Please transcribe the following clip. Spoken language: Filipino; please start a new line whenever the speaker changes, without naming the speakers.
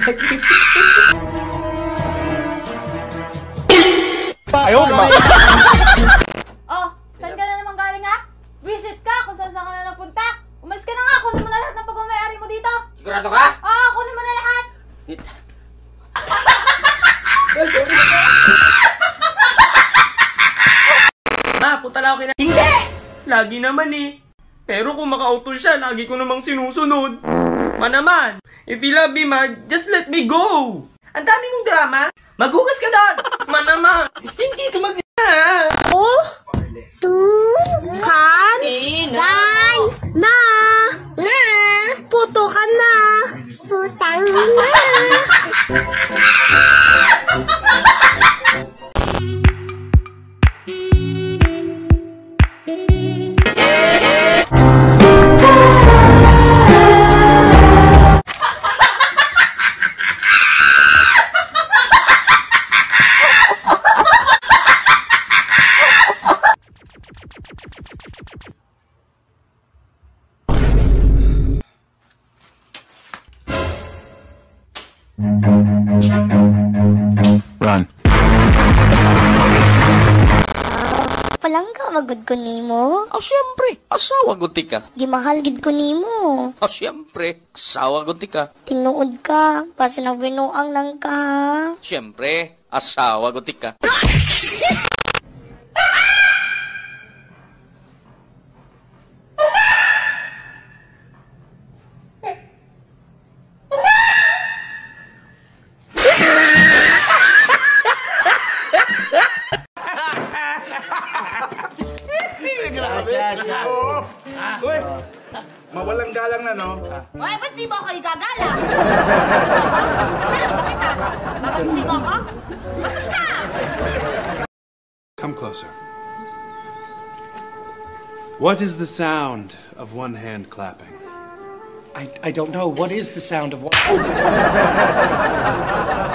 Ayaw naman.
Oh, saan ka na naman galing ha? Visit ka kung saan ka na napunta. Umalis ka na nga, kunin mo na lahat ng pagmamayari mo dito.
Sigurado ka?
Oo, kunin mo na lahat.
Ma, punta lang ako kina... Hindi! Lagi naman eh. Pero kung makauto siya, lagi ko namang sinusunod. Ma naman, if you love me, ma, just let me go. Ang dami mong drama. Maghugas ka doon. Ma naman, hindi ka mag...
Oh, kan, na, puto ka na, putang na.
Run.
Palangga magod ko nimo.
Siyempre, asawa gunti ka.
Gimahal gid ko nimo.
Siyempre, asawa gunti ka.
Tinuod ka, basta nagbinuang lang ka.
Siyempre, asawa gunti ka.
Uy, mawalang galang na, no?
Ay, ba't di ba kayo gagala? Ano ba kita? Makasisig ako? Bakit ka?
Come closer. What is the sound of one hand clapping?
I don't know. What is the sound of what?